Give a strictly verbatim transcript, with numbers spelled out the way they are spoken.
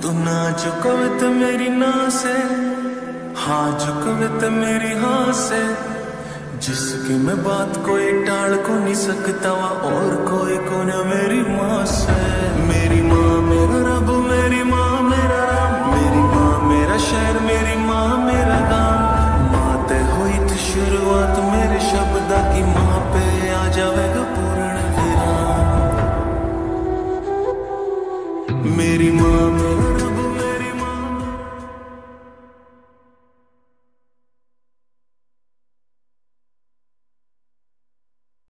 तू ना झुकवे ते मेरी ना से, हाँ झुकवे ते मेरी हाँ से। जिसकी मैं बात कोई टाल को नहीं सकता वा और कोई को न मेरी माँ से। मेरी माँ मेरा रब, मेरी माँ मेरा राम, मेरी माँ मेरा शहर, मेरी माँ मेरा गाँव। माँ ते हुई थी शुरुआत मेरे शब्द की, माँ पे आ जाएगा पूर्ण विराम। मेरी माँ मेरा